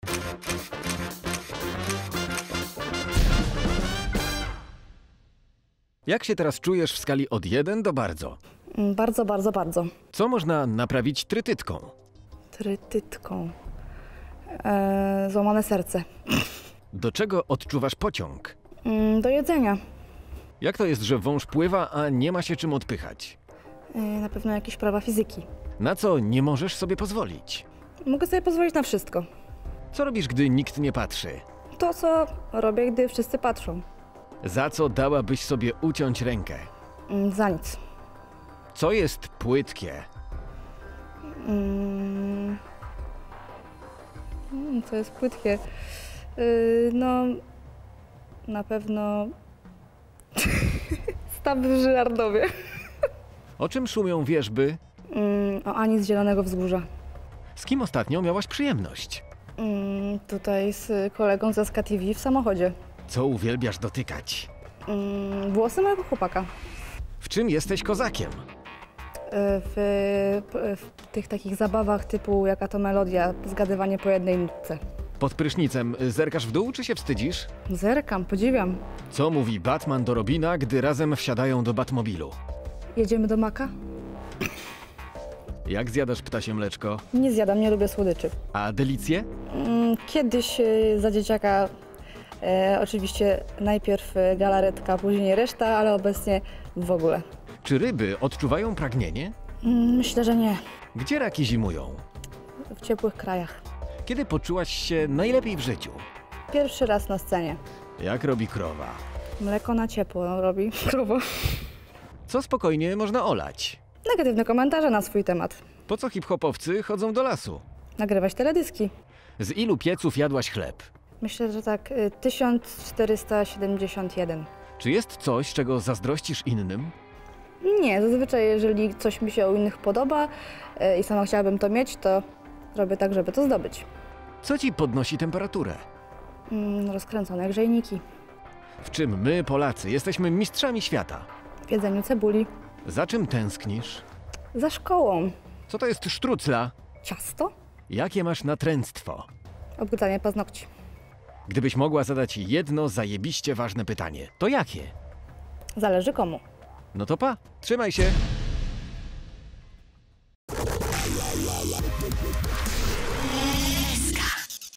Jak się teraz czujesz w skali od 1 do bardzo? Bardzo, bardzo, bardzo. Co można naprawić trytytką? Trytytką. Złamane serce. Do czego odczuwasz pociąg? Do jedzenia. Jak to jest, że wąż pływa, a nie ma się czym odpychać? Na pewno jakieś prawa fizyki. Na co nie możesz sobie pozwolić? Mogę sobie pozwolić na wszystko. Co robisz, gdy nikt nie patrzy? To, co robię, gdy wszyscy patrzą. Za co dałabyś sobie uciąć rękę? Za nic. Co jest płytkie? Co jest płytkie? No, na pewno stawy w Żyrardowie. O czym szumią wierzby? O Ani z Zielonego Wzgórza. Z kim ostatnio miałaś przyjemność? Tutaj z kolegą z SK TV w samochodzie. Co uwielbiasz dotykać? Włosy mojego chłopaka. W czym jesteś kozakiem? W tych takich zabawach typu jaka to melodia, zgadywanie po jednej nutce. Pod prysznicem zerkasz w dół, czy się wstydzisz? Zerkam, podziwiam. Co mówi Batman do Robina, gdy razem wsiadają do Batmobilu? Jedziemy do Maka? Jak zjadasz ptasie mleczko? Nie zjadam, nie lubię słodyczy. A delicje? Kiedyś za dzieciaka oczywiście najpierw galaretka, później reszta, ale obecnie w ogóle. Czy ryby odczuwają pragnienie? Myślę, że nie. Gdzie raki zimują? W ciepłych krajach. Kiedy poczułaś się najlepiej w życiu? Pierwszy raz na scenie. Jak robi krowa? Mleko na ciepło robi krowo. Co spokojnie można olać? Negatywne komentarze na swój temat. Po co hip-hopowcy chodzą do lasu? Nagrywać teledyski. Z ilu pieców jadłaś chleb? Myślę, że tak 1471. Czy jest coś, czego zazdrościsz innym? Nie, zazwyczaj jeżeli coś mi się u innych podoba i sama chciałabym to mieć, to robię tak, żeby to zdobyć. Co ci podnosi temperaturę? Rozkręcone grzejniki. W czym my, Polacy, jesteśmy mistrzami świata? W jedzeniu cebuli. Za czym tęsknisz? Za szkołą. Co to jest sztrucla? Ciasto? Jakie masz natręctwo? Obgryzanie paznokci. Gdybyś mogła zadać jedno zajebiście ważne pytanie, to jakie? Zależy komu. No to pa, trzymaj się!